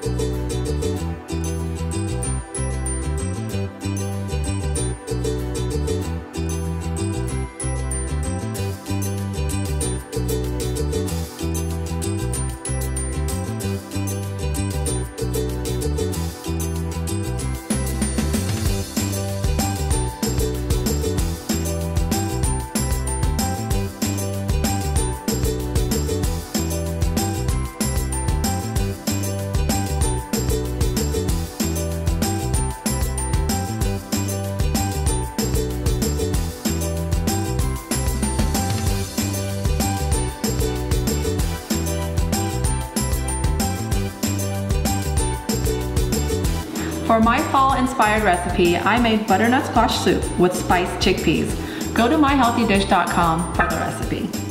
For my fall-inspired recipe, I made butternut squash soup with spiced chickpeas. Go to myhealthydish.com for the recipe.